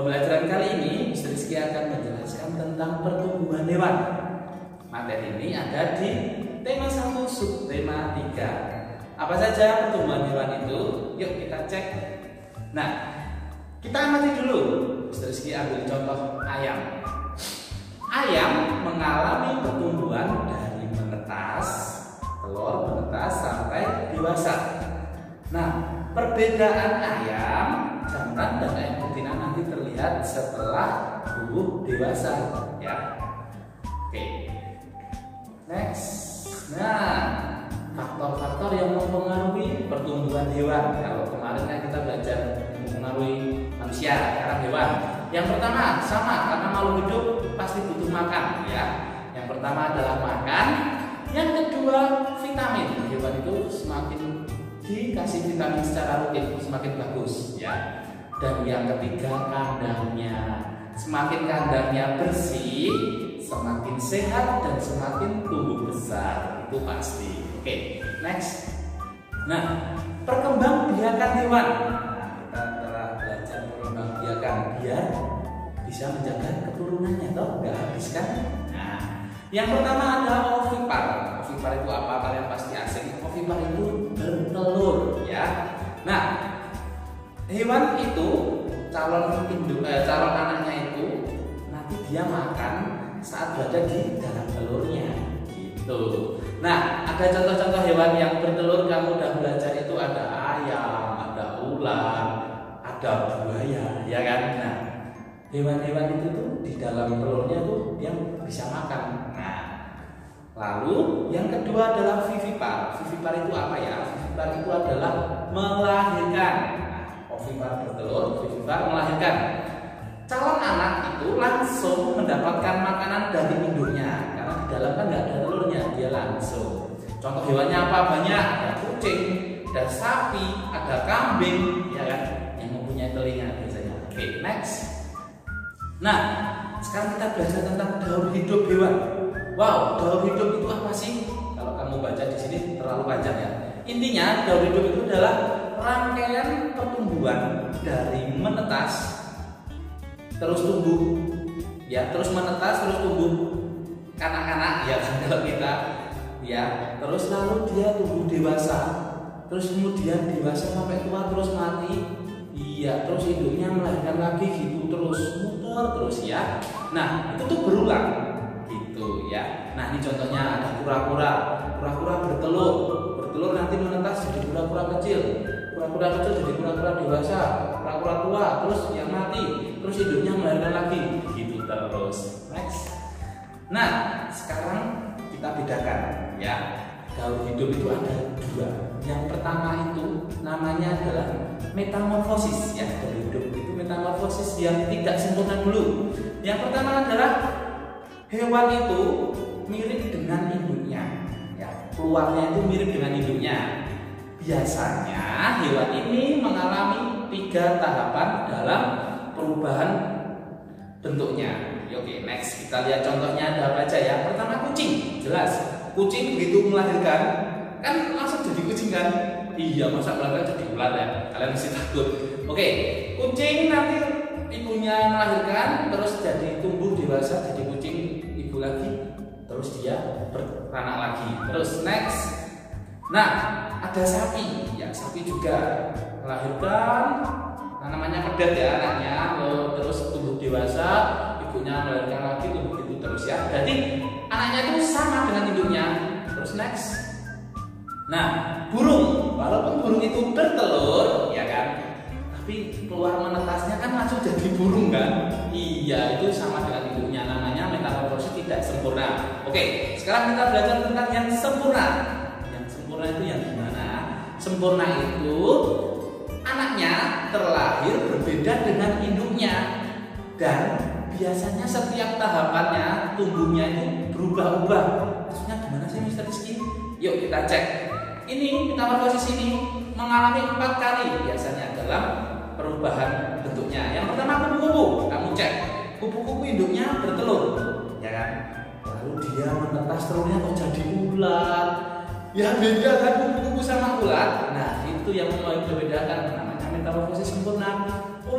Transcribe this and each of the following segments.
Pembelajaran kali ini Mr. Rizky akan menjelaskan tentang pertumbuhan hewan. Materi ini ada di tema 1 subtema 3. Apa saja pertumbuhan hewan itu? Yuk kita cek. Nah, kita amati dulu. Mr. Rizky ambil contoh ayam. Ayam mengalami pertumbuhan dari menetas, telur menetas sampai dewasa. Nah, perbedaan ayam jantan dan ayam betina nanti terlihat setelah tumbuh dewasa, ya. Oke. Next. Nah, faktor-faktor yang mempengaruhi pertumbuhan hewan. Kalau kemarin kan kita belajar mempengaruhi manusia, sekarang hewan. Yang pertama sama, karena makhluk hidup pasti butuh makan, ya. Yang pertama adalah makan. Yang kedua vitamin. Hewan itu semakin dikasih vitamin secara rutin semakin bagus, ya. Dan yang ketiga kandangnya. Semakin kandangnya bersih, semakin sehat dan semakin tumbuh besar, itu pasti. Oke, next. Nah, perkembangbiakan hewan. Nah, kita telah belajar perkembangbiakan biar bisa menjaga keturunannya, toh nggak habis kan? Nah, yang pertama ada ovipar. Ovipar itu apa? Kalian pasti asing. Ovipar itu bertelur, ya. Nah, hewan itu calon anaknya itu nanti dia makan saat berada di dalam telurnya, gitu. Nah, ada contoh-contoh hewan yang bertelur kamu udah belajar itu ada ayam, ada ular, ada buaya, ya kan? Nah, hewan-hewan itu tuh di dalam telurnya tuh yang bisa makan. Nah, lalu yang kedua adalah vivipar. Vivipar itu apa ya? Vivipar itu adalah melahirkan. Nah, ovipar bertelur, vivipar melahirkan. Calon anak itu langsung mendapatkan makanan dari induknya karena di dalam kan nggak ada telurnya, dia langsung. Contoh hewannya apa? Banyak. Ada kucing, ada sapi, ada kambing, ya kan? Yang mempunyai telinga biasanya. Oke, next. Nah, sekarang kita belajar tentang daur hidup hewan. Wow, daur hidup itu apa sih? Kalau kamu baca di sini terlalu panjang ya. Intinya daur hidup itu adalah rangkaian pertumbuhan dari menetas terus tumbuh, ya, terus menetas terus tumbuh kanak-kanak, ya kalau kita, ya, terus lalu dia tumbuh dewasa, terus kemudian dewasa sampai tua terus mati, iya, terus hidupnya melahirkan lagi gitu terus muter terus, ya. Nah, itu tuh berulang gitu, ya. Nah, ini contohnya ada kura-kura. Kura-kura bertelur nanti menetas jadi kura-kura kecil, kura-kura kecil jadi kura-kura dewasa, kura-kura tua terus yang mati, terus hidupnya melahirkan lagi gitu terus. Next. Nah, sekarang kita bedakan, ya. Daur hidup itu ada dua. Yang pertama itu namanya adalah metamorfosis, ya. Daur hidup itu metamorfosis yang tidak sempurna dulu. Yang pertama adalah hewan itu mirip dengan induknya, ya. Keluarnya itu mirip dengan induknya. Biasanya hewan ini mengalami 3 tahapan dalam perubahan bentuknya. Oke, next kita lihat contohnya ada apa aja ya. Pertama kucing, jelas. Kucing begitu melahirkan kan langsung jadi kucing kan? Iya, masa melahirkan jadi ular ya? Kalian mesti takut. Oke, kucing nanti ibunya melahirkan terus jadi tumbuh dewasa jadi kucing ibu lagi, terus dia beranak lagi. Terus next. Nah, ada sapi, ya, sapi juga melahirkan. Nah, namanya pedet ya anaknya, terus tumbuh dewasa, ibunya melahirkan lagi, tumbuh gitu terus, ya. Jadi anaknya itu sama dengan induknya. Terus next. Nah, burung, walaupun burung itu bertelur, ya kan, tapi keluar menetasnya kan langsung jadi burung kan? Iya, itu sama dengan induknya. Namanya metamorfosis tidak sempurna. Oke, sekarang kita belajar tentang yang sempurna. Yang sempurna itu yang gimana? Sempurna itu anaknya terlahir berbeda dengan induknya dan biasanya setiap tahapannya tumbuhnya itu berubah-ubah. Maksudnya gimana sih Mr. Rizky? Yuk kita cek. Ini metamorfosis ini mengalami 4 kali biasanya dalam perubahan bentuknya. Yang pertama kupu-kupu, kamu cek. Kupu-kupu induknya bertelur, ya kan? Lalu dia menetas telurnya kok jadi ular. Ya beda kan kupu-kupu sama ular. Nah, itu yang membedakan namanya metamorfosis sempurna.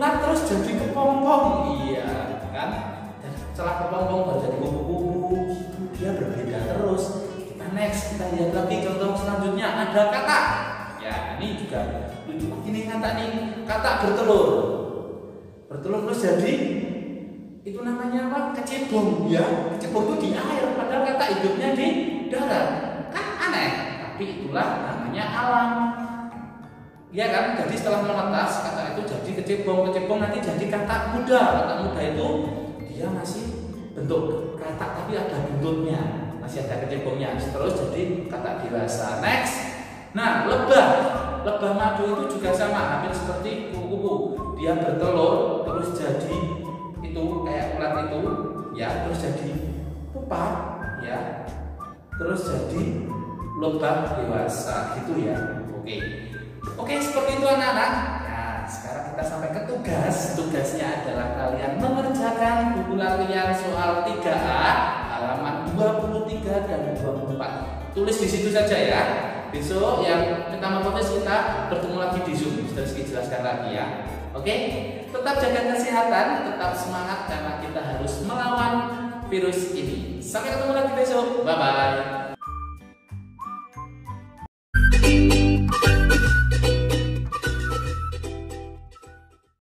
ulat terus jadi kepompong. Iya kan? Dan setelah kepompong baru jadi kupu-kupu. Dia berbeda terus. Kita next, kita lihat lagi contoh selanjutnya. Ada katak. Ya, ini juga lucu. Ini kata nih, katak bertelur. Bertelur terus jadi itu namanya apa? Kecebong. Ya, kecebong itu di air, padahal katak hidupnya di darat. Kan aneh, tapi itulah namanya alam. Ya kan, jadi setelah menetas katak itu jadi kecebong. Kecebong nanti jadi katak muda. Katak muda itu dia masih bentuk katak tapi ada buntutnya, masih ada kecebongnya. Terus jadi katak dewasa. Next, nah lebah madu itu juga sama, hampir seperti kupu-kupu. Dia bertelur terus jadi itu kayak ulat itu, ya, terus jadi pupa, ya, terus jadi lebah dewasa gitu ya. Oke, seperti itu anak-anak. Nah, sekarang kita sampai ke tugas. Tugasnya adalah kalian mengerjakan buku latihan soal 3A halaman 23 dan 24. Tulis di situ saja ya. Besok yang kita mau tulis, kita bertemu lagi di Zoom. Sudah jelaskan lagi ya. Oke, tetap jaga kesehatan, tetap semangat karena kita harus melawan virus ini. Sampai ketemu lagi besok. Bye bye.